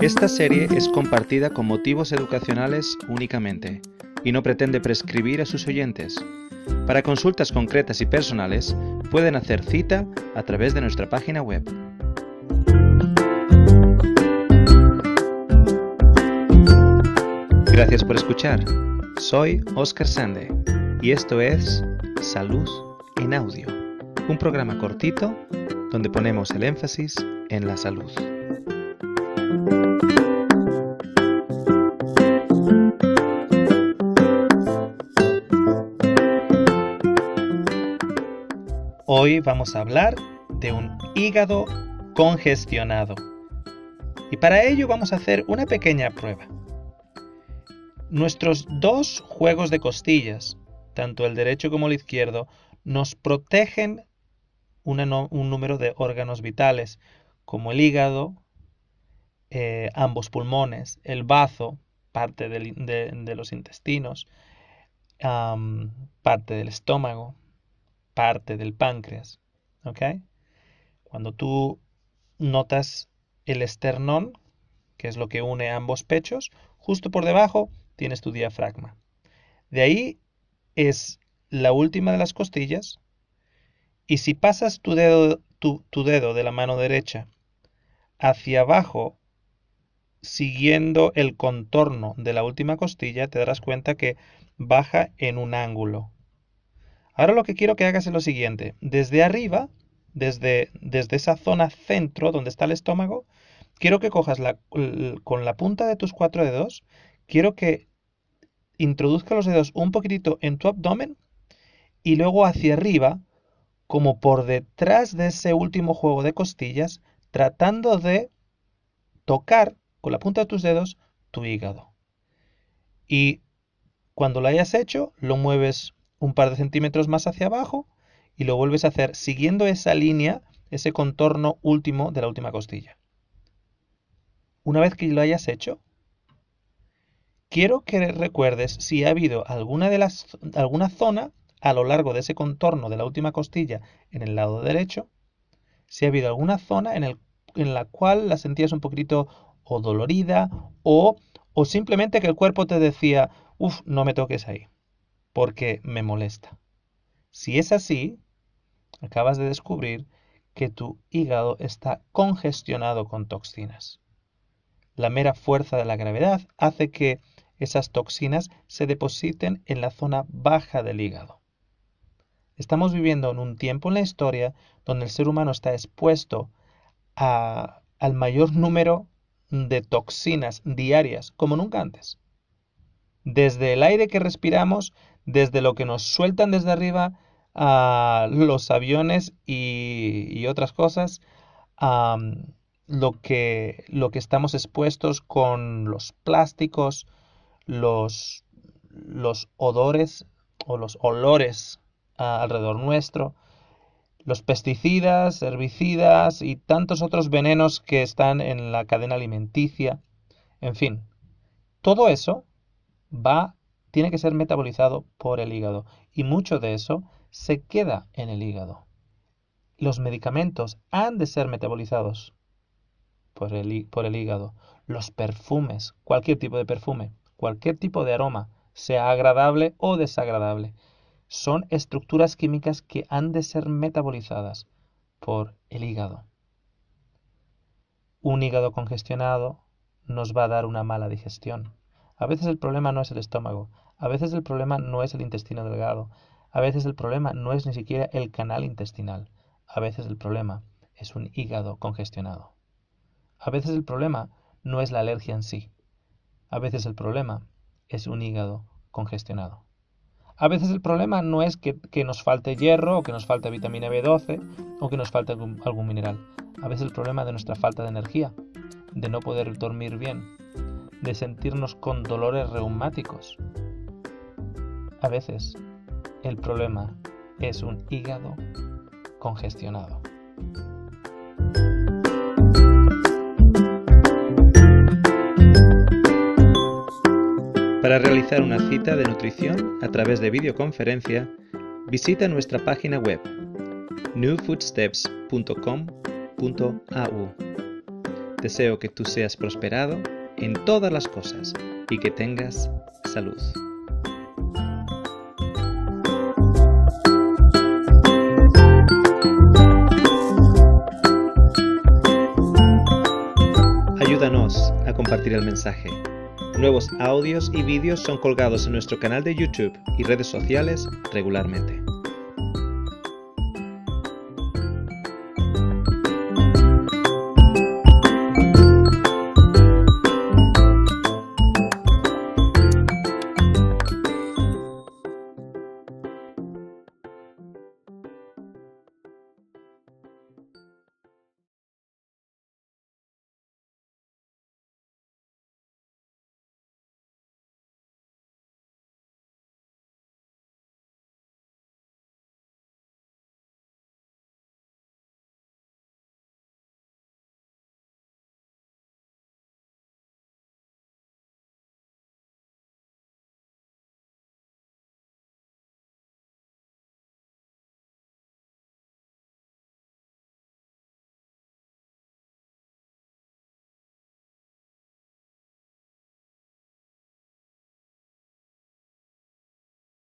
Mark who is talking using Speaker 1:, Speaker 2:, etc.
Speaker 1: Esta serie es compartida con motivos educacionales únicamente y no pretende prescribir a sus oyentes. Para consultas concretas y personales, pueden hacer cita a través de nuestra página web. Gracias por escuchar. Soy Óscar Sande y esto es Salud en Audio, un programa cortito donde ponemos el énfasis en la salud. Hoy vamos a hablar de un hígado congestionado. Y para ello vamos a hacer una pequeña prueba. Nuestros dos juegos de costillas, tanto el derecho como el izquierdo, nos protegen un número de órganos vitales, como el hígado, ambos pulmones, el bazo, parte de los intestinos, parte del estómago, parte del páncreas. ¿Ok? Cuando tú notas el esternón, que es lo que une ambos pechos, justo por debajo tienes tu diafragma. De ahí es la última de las costillas, y si pasas tu dedo de la mano derecha hacia abajo, siguiendo el contorno de la última costilla, te darás cuenta que baja en un ángulo. Ahora lo que quiero que hagas es lo siguiente. Desde arriba, desde esa zona centro donde está el estómago, quiero que cojas con la punta de tus 4 dedos, quiero que introduzca los dedos un poquitito en tu abdomen y luego hacia arriba, como por detrás de ese último juego de costillas, tratando de tocar con la punta de tus dedos tu hígado. Y cuando lo hayas hecho, lo mueves un par de centímetros más hacia abajo y lo vuelves a hacer siguiendo esa línea, ese contorno último de la última costilla. Una vez que lo hayas hecho, quiero que recuerdes si ha habido alguna zona a lo largo de ese contorno de la última costilla en el lado derecho, si ha habido alguna zona en la cual la sentías un poquito o dolorida o simplemente que el cuerpo te decía, no me toques ahí, porque me molesta. Si es así, acabas de descubrir que tu hígado está congestionado con toxinas. La mera fuerza de la gravedad hace que esas toxinas se depositen en la zona baja del hígado. Estamos viviendo en un tiempo en la historia donde el ser humano está expuesto al mayor número de toxinas diarias como nunca antes. Desde el aire que respiramos, desde lo que nos sueltan desde arriba a los aviones y otras cosas, lo que estamos expuestos con los plásticos, los odores o los olores alrededor nuestro, los pesticidas, herbicidas y tantos otros venenos que están en la cadena alimenticia. En fin, todo eso tiene que ser metabolizado por el hígado y mucho de eso se queda en el hígado. Los medicamentos han de ser metabolizados por el hígado. Los perfumes, cualquier tipo de perfume, cualquier tipo de aroma, sea agradable o desagradable, son estructuras químicas que han de ser metabolizadas por el hígado. Un hígado congestionado nos va a dar una mala digestión. A veces el problema no es el estómago, a veces el problema no es el intestino delgado, a veces el problema no es ni siquiera el canal intestinal, a veces el problema es un hígado congestionado. A veces el problema no es la alergia en sí, a veces el problema es un hígado congestionado. A veces el problema no es que nos falte hierro o que nos falte vitamina B12 o que nos falte algún mineral. A veces el problema es de nuestra falta de energía, de no poder dormir bien, de sentirnos con dolores reumáticos. A veces el problema es un hígado congestionado. Para realizar una cita de nutrición a través de videoconferencia, visita nuestra página web newfoodsteps.com.au. deseo que tú seas prosperado en todas las cosas y que tengas salud. Ayúdanos a compartir el mensaje. Nuevos audios y vídeos son colgados en nuestro canal de YouTube y redes sociales regularmente.